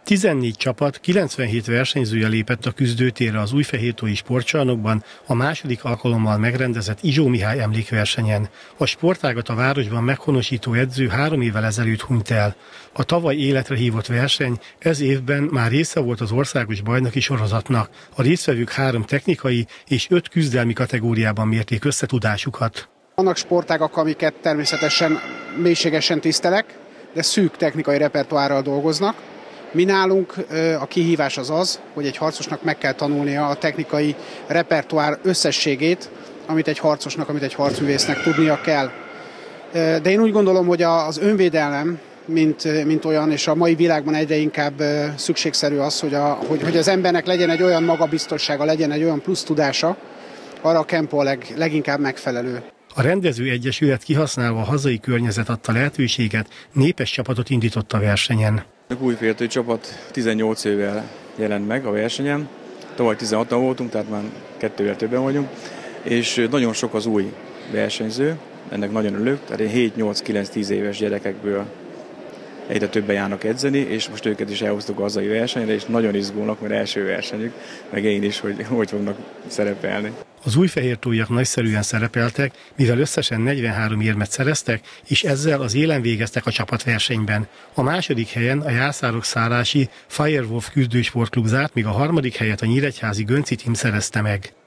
14 csapat, 97 versenyzője lépett a küzdőtérre az Újfehértói sportcsarnokban a második alkalommal megrendezett Izsó Mihály emlékversenyen. A sportágat a városban meghonosító edző 3 évvel ezelőtt hunyt el. A tavaly életre hívott verseny ez évben már része volt az országos bajnoki sorozatnak. A résztvevők 3 technikai és 5 küzdelmi kategóriában mérték össze tudásukat. Vannak sportágak, amiket természetesen mélységesen tisztelek, de szűk technikai repertoárral dolgoznak. Mi nálunk a kihívás az, hogy egy harcosnak meg kell tanulnia a technikai repertoár összességét, amit egy harcosnak, amit egy harcművésznek tudnia kell. De én úgy gondolom, hogy az önvédelem, mint olyan, és a mai világban egyre inkább szükségszerű az, hogy az embernek legyen egy olyan magabiztossága, legyen egy olyan plusz tudása, arra a kempó a leginkább megfelelő. A rendező egyesület kihasználva a hazai környezet adta lehetőséget, népes csapatot indított a versenyen. A Újfehértói csapat 18 évvel jelent meg a versenyen, tavaly 16-an voltunk, tehát már 2-vel többen vagyunk, és nagyon sok az új versenyző, ennek nagyon örülök, tehát 7-8-9-10 éves gyerekekből egyre többen járnak edzeni, és most őket is elhoztuk a hazai versenyre, és nagyon izgulnak, mert első versenyük, meg én is, hogy fognak szerepelni. Az újfehértóiak nagyszerűen szerepeltek, mivel összesen 43 érmet szereztek, és ezzel az élen végeztek a csapatversenyben. A második helyen a Jászárok-Szárási Firewolf küzdősportklub zárt, míg a harmadik helyet a nyíregyházi Gönci Team szerezte meg.